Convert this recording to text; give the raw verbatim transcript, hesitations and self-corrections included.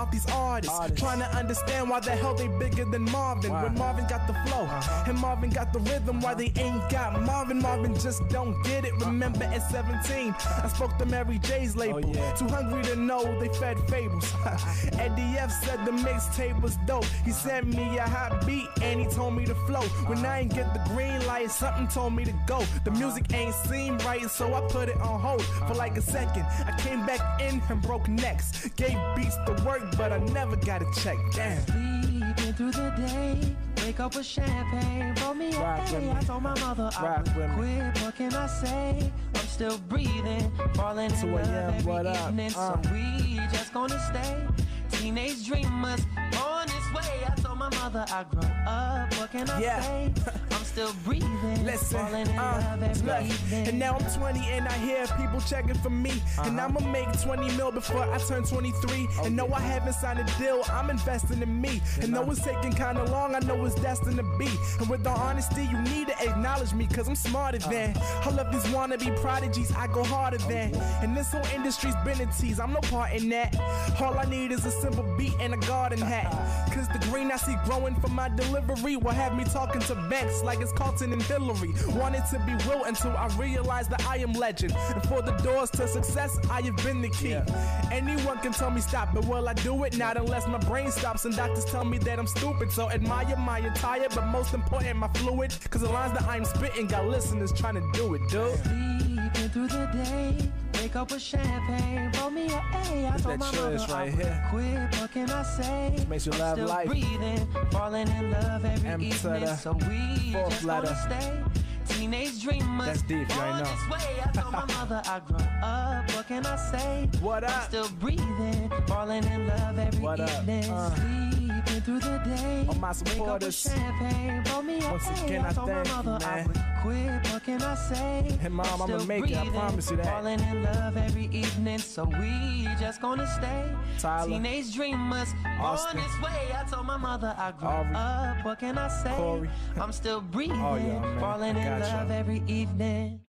off these artists, artists. Trying to understand why the hell they bigger than Marvin. Wow. When Marvin got the flow, uh-huh. and Marvin got the rhythm, why they ain't got Marvin. Marvin just don't get it. Remember at seventeen, I spoke to Mary J's label. Oh, yeah. Too hungry to know, they fed fables. Eddie F said the mixtape was dope. He sent me a hot beat and he told me to flow. When I ain't get the green light, something told me to go. The music ain't seem right, so I put it on hold for like a second. I came back in and broke necks. Gave beats to work, but I never got a check. Damn. Sleeping through the day, wake up with champagne, roll me a day. I told my mother I would quit. What can I say? I'm still breathing, falling in love every evening. So we just gonna stay teenage dreamers on this way. I told my mother I grow up. What can I yeah. say? I'm still breathing, listen, falling in uh, love every look, evening. And now I'm twenty and I hear people checking for me. Uh-huh. And I'ma make twenty mil before I turn twenty-three. Okay. And no, I haven't signed a deal, I'm investing in me. Yeah, and though it's taking kinda long, I know it's destined to be. And with the honesty, you need to acknowledge me, cause I'm smarter than uh-huh. all of these wannabe prodigies, I go harder than. Okay. And this whole industry's been a tease, I'm no part in that. All I need is a simple beat and a garden hat. Cause the green I see growing from my delivery will have me talking to banks like it's Carlton and Hillary. Wanted to be Will until I realized that I am legend. And for the doors to success, I have been the key. Yeah. Anyone can tell me stop, but will I do it? Not unless my brain stops and doctors tell me that I'm stupid. So admire my attire, but most important my fluid. Cause the lines that I'm spitting got listeners trying to do it, dude. Sleeping through the day, wake up with champagne, roll me a A. I told my mother right I here. quit, what can I say? Makes you I'm love still life. breathing, falling in love every M evening. the So we just letter. gonna stay teenage dreamers. That's deep, you on ain't know. this way. I told my mother I grow up, what can I say? What up? I'm still breathing, falling in love every what evening. Uh. Sleeping through the day, all my wake up with supporters. champagne, roll me a Once A. again, I I told my thank you, mother I man. would quit, what can I say? Hey mom, I'm I'ma still make it, I breathing, promise you that. Falling in love every evening, so we just gonna stay Tyler, teenage dreamers Austin, on this way. I told my mother I grew Aubrey, up, what can I say? Corey. I'm still breathing, Oh, yeah, man. falling in Gotcha. love every evening.